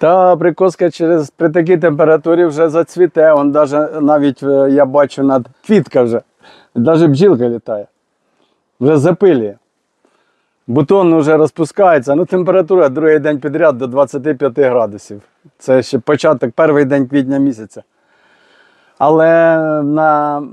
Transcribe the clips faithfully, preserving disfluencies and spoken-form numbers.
Та абрикоска через, при такій температурі вже зацвіте. Он даже, навіть я бачу над квітка вже. Навіть бджілка літає. Вже запилює. Бутон вже розпускається. Ну, температура другий день підряд до двадцяти п'яти градусів. Це ще початок, перший день квітня місяця. Але на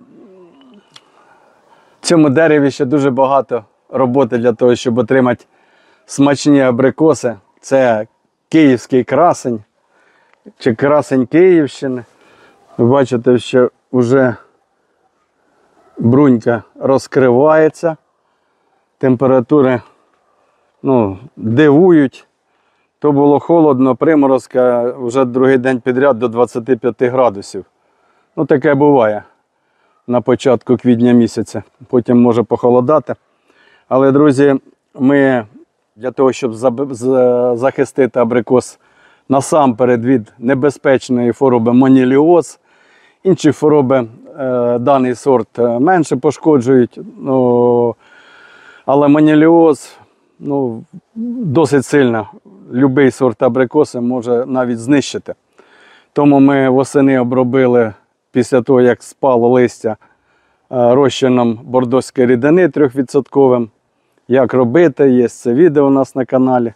цьому дереві ще дуже багато роботи для того, щоб отримати смачні абрикоси. Це київський красень, чи красень Київщини. Ви бачите, що вже брунька розкривається. Температури, ну, дивують. То було холодно, приморозка, вже другий день підряд до двадцяти п'яти градусів. Ну, таке буває на початку квітня місяця. Потім може похолодати. Але, друзі, ми для того, щоб захистити абрикос насамперед від небезпечної хвороби моніліоз, інші хвороби е, даний сорт менше пошкоджують, ну, але моніліоз, ну, досить сильно будь-який сорт абрикоси може навіть знищити. Тому ми восени обробили після того, як спало листя, розчином бордоської рідини трьохвідсотковим. Як робити, є це відео у нас на каналі.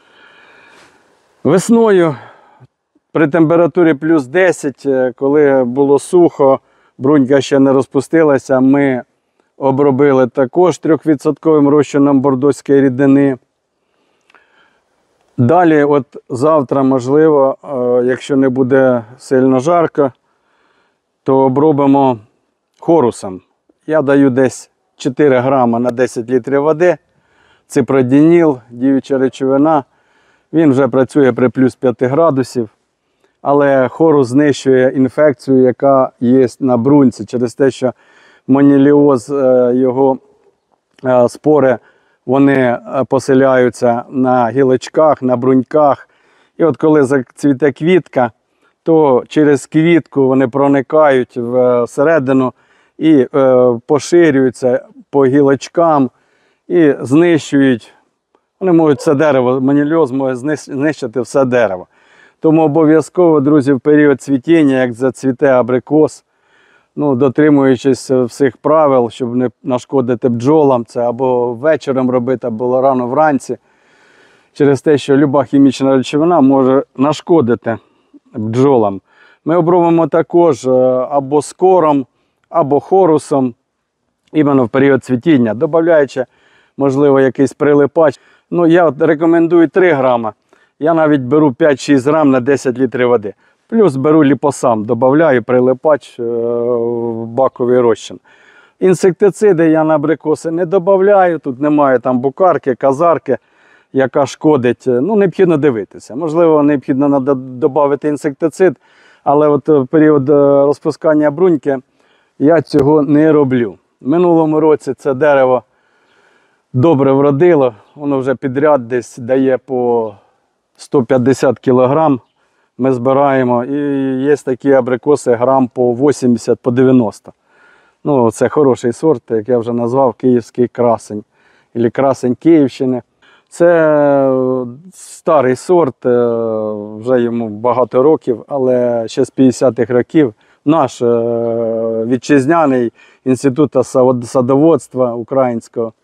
Весною при температурі плюс десять, коли було сухо, брунька ще не розпустилася, ми обробили також трьохвідсотковим розчином бордоської рідини. Далі, от завтра, можливо, якщо не буде сильно жарко, то обробимо хорусом. Я даю десь чотири грама на десять літрів води. Ципродініл, діюча речовина. Він вже працює при плюс п'яти градусів. Але хорус знищує інфекцію, яка є на бруньці, через те, що моніліоз, його спори, вони поселяються на гілочках, на бруньках. І от коли зацвіте квітка, то через квітку вони проникають всередину і е, поширюються по гілочкам і знищують. Вони можуть все дерево, моніліоз може знищити все дерево. Тому обов'язково, друзі, в період цвітіння, як зацвіте абрикос, ну, дотримуючись всіх правил, щоб не нашкодити бджолам, це або вечором робити, або рано вранці, через те, що люба хімічна речовина може нашкодити бджолам. Ми обробимо також або скором, або хорусом, іменно в період цвітіння, додаючи, можливо, якийсь прилипач. Ну, я рекомендую три грама. Я навіть беру п'ять-шість грам на десять літрів води. Плюс беру ліпосам, додаю прилипач в баковий розчин. Інсектициди я на абрикоси не додаю, тут немає там букарки, казарки, яка шкодить. Ну, необхідно дивитися. Можливо, необхідно додати інсектицид, але от в період розпускання бруньки я цього не роблю. В минулому році це дерево добре вродило, воно вже підряд десь дає по сто п'ятдесят кілограм. Ми збираємо, і є такі абрикоси грам по вісімдесят, по дев'яносто. Ну, це хороший сорт, як я вже назвав, київський красень, або красень Київщини. Це старий сорт, вже йому багато років, але ще з п'ятдесятих років наш вітчизняний інститут садоводства українського.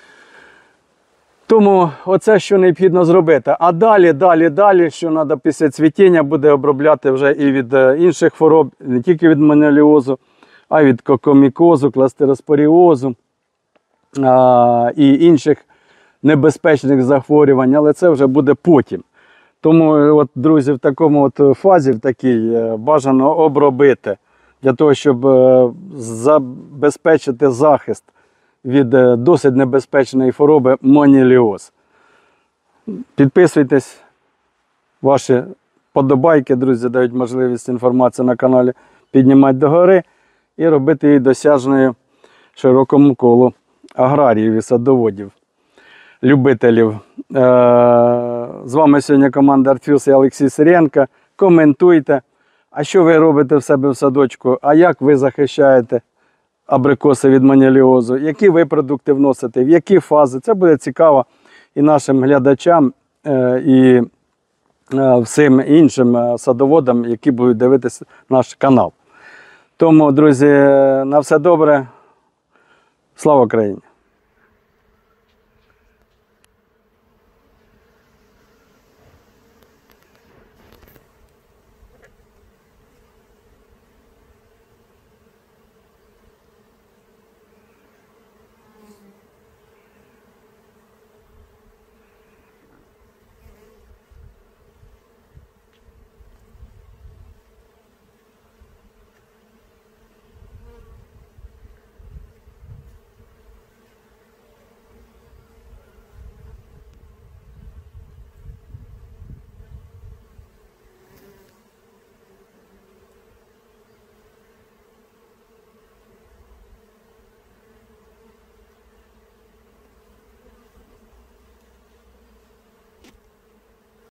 Тому оце, що необхідно зробити. А далі, далі, далі, що треба після цвітіння, буде обробляти вже і від інших хвороб, не тільки від моніліозу, а й від кокомікозу, кластероспоріозу а, і інших небезпечних захворювань, але це вже буде потім. Тому, от, друзі, в такому от фазі, в такій, бажано обробити, для того, щоб забезпечити захист від досить небезпечної хвороби моніліоз. Підписуйтесь, ваші подобайки, друзі, дають можливість інформацію на каналі піднімати догори і робити її досяжною широкому колу аграріїв і садоводів, любителів. З вами сьогодні команда Артфюз і Олексій Сиренко. Коментуйте, а що ви робите в себе в садочку, а як ви захищаєте абрикоси від моніліозу, які ви продукти вносите, в які фази. Це буде цікаво і нашим глядачам, і е, всім іншим е, садоводам, які будуть дивитися наш канал. Тому, друзі, на все добре. Слава Україні!